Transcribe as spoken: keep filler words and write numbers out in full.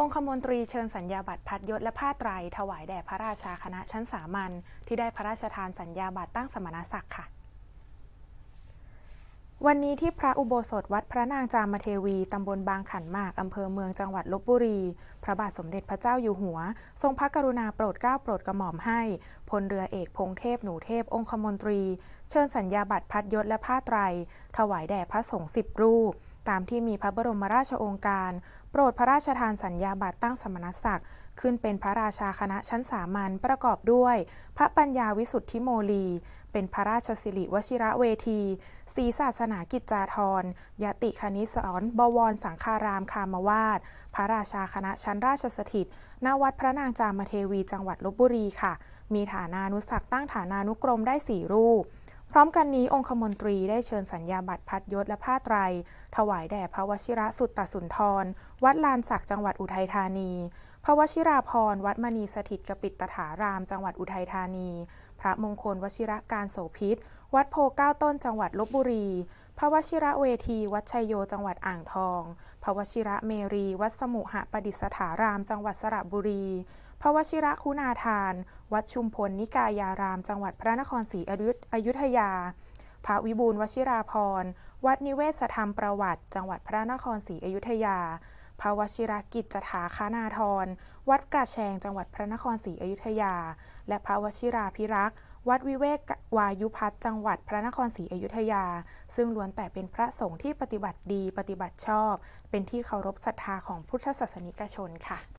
องคมนตรีเชิญสัญญาบัตรพัดยศและผ้าไตรถวายแด่พระราชาคณะชั้นสามัญที่ได้พระราชทานสัญญาบัตรตั้งสมณศักดิ์ค่ะวันนี้ที่พระอุโบสถวัดพระนางจามเทวีตำบลบางขันหมากอำเภอเมืองจังหวัดลพบุรีพระบาทสมเด็จพระเจ้าอยู่หัวทรงพระกรุณาโปรดเกล้าโปรดกระหม่อมให้พลเรือเอกพงเทพหนูเทพองคมนตรีเชิญสัญญาบัตรพัดยศและผ้าไตรถวายแด่พระสงฆ์สิบรูปตามที่มีพระบรมราชโองการโปรดพระราชทานสัญญาบัตรตั้งสมณศักดิ์ขึ้นเป็นพระราชาคณะชั้นสามัญประกอบด้วยพระปัญญาวิสุทธิโมลีเป็นพระราชสิริวชิระเวทีศรีศาสนากิจจาธรยติคณิสรบวรสังฆารามคามวาสพระราชาคณะชั้นราชสถิตณวัดพระนางจามเทวีจังหวัดลพบุรีค่ะมีฐานานุศักดิ์ตั้งฐานานุกรมได้สี่รูปพร้อมกันนี้องคมนตรีได้เชิญสัญญาบัตรพัดยศและผ้าไตรถวายแด่พระวชิระสุตตสุนทรวัดลานสักจังหวัดอุทัยธานีพระวชิราภรณ์วัดมณีสถิตกปิตถารามจังหวัดอุทัยธานีพระมงคลวชิระการโสภิตวัดโพเก้าต้นจังหวัดลพบุรีพระวชิระเวทีวัดชัยโยจังหวัดอ่างทองพระวชิระเมรีวัดสมุหประดิษฐารามจังหวัดสระบุรีพระวชิระคุณาทานวัดชุมพลนิกายารามจังหวัดพระนครศรีอยุธยาพระวิบูลย์วชิราภรณ์วัดนิเวศธรรมประวัติจังหวัดพระนครศรีอยุธยาพระวชิรกิจจถาคณาธรวัดกระแชงจังหวัดพระนครศรีอยุธยาและพระวชิราภิรักษ์วัดวิเวกวายุพัฒน์จังหวัดพระนครศรีอยุธยาซึ่งล้วนแต่เป็นพระสงฆ์ที่ปฏิบัติดีปฏิบัติชอบเป็นที่เคารพศรัทธาของพุทธศาสนิกชนค่ะ